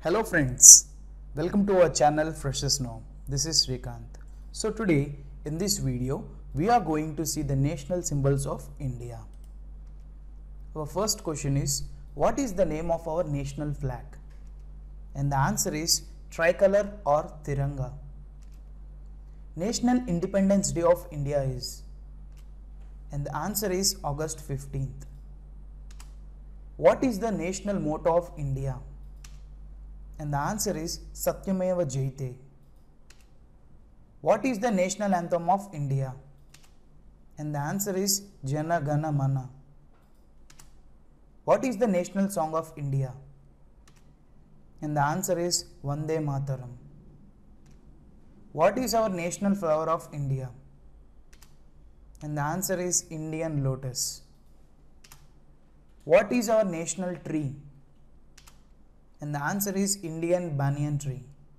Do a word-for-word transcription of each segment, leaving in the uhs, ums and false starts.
Hello friends, welcome to our channel Freshers Know. This is Srikanth. So today in this video we are going to see the national symbols of India. Our first question is, what is the name of our national flag? And the answer is tricolor or Tiranga. National Independence Day of India is, and the answer is August fifteenth. What is the national motto of India? And the answer is Satyameva Jayate. What is the national anthem of India? And the answer is Jana Gana Mana. What is the national song of India? And the answer is Vande Mataram. What is our national flower of India? And the answer is Indian lotus. What is our national tree? And the answer is Indian banyan tree.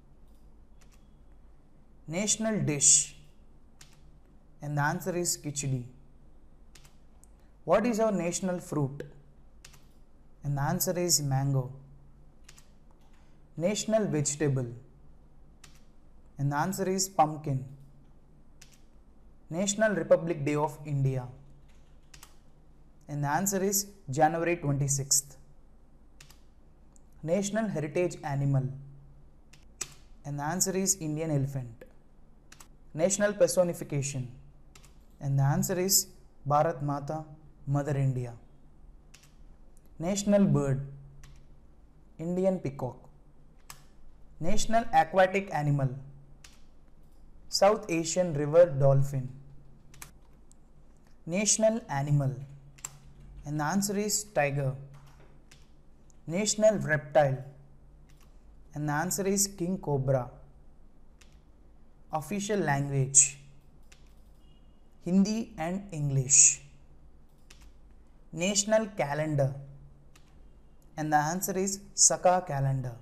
National dish. And the answer is khichdi. What is our national fruit? And the answer is mango. National vegetable. And the answer is pumpkin. National Republic Day of India. And the answer is January twenty-sixth. National Heritage Animal. And the answer is Indian elephant. National Personification. And the answer is Bharat Mata, Mother India. National Bird. Indian peacock. National Aquatic Animal. South Asian river dolphin. National Animal. And the answer is tiger. National reptile. And the answer is king cobra. Official language Hindi and English. National calendar. And the answer is Saka calendar.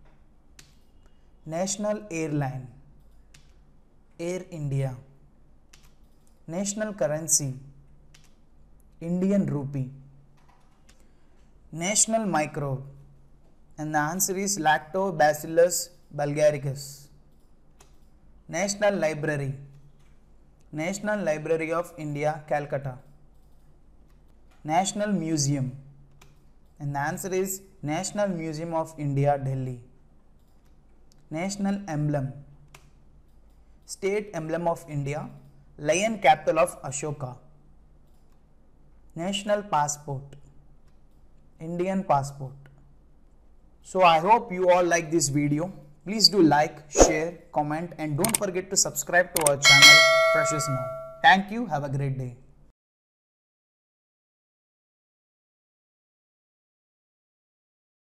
National airline Air India. National currency Indian rupee. National microbe. And the answer is Lactobacillus bulgaricus. National library National Library of India, Calcutta. National museum. And the answer is National Museum of India, Delhi. National emblem State emblem of India, lion capital of Ashoka. National passport Indian passport. So I hope you all like this video. Please do like, share, comment and don't forget to subscribe to our channel Freshers Know. Thank you. Have a great day.